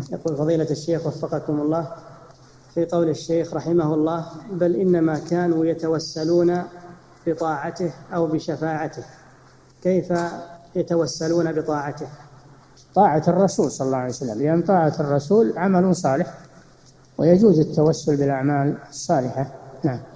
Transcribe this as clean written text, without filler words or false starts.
يقول فضيلة الشيخ وفقكم الله، في قول الشيخ رحمه الله بل إنما كانوا يتوسلون بطاعته أو بشفاعته، كيف يتوسلون بطاعته؟ طاعة الرسول صلى الله عليه وسلم، لأن طاعة الرسول عمل صالح ويجوز التوسل بالأعمال الصالحة. نعم.